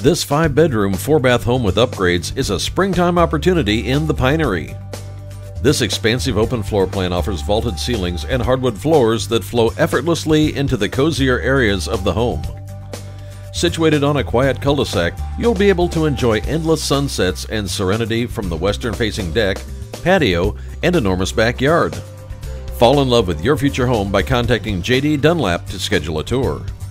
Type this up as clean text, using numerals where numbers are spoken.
This 5-bedroom, 4-bath home with upgrades is a springtime opportunity in the Pinery. This expansive open floor plan offers vaulted ceilings and hardwood floors that flow effortlessly into the cozier areas of the home. Situated on a quiet cul-de-sac, you'll be able to enjoy endless sunsets and serenity from the western-facing deck, patio, and enormous backyard. Fall in love with your future home by contacting J.D. Dunlap to schedule a tour.